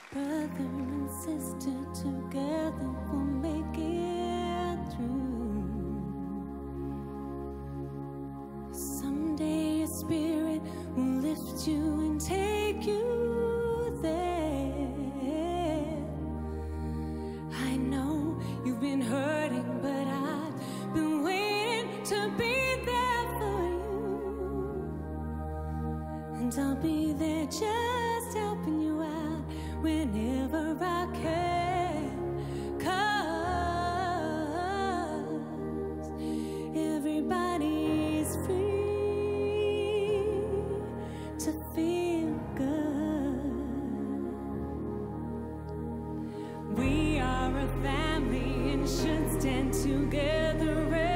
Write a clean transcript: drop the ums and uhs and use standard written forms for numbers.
Brother and sister together will make it through. Someday your spirit will lift you and take you there. I know you've been hurting, but I've been waiting to be there for you. And I'll be there just helping you out whenever I can, 'cause everybody's free to feel good. We are a family and should stand together.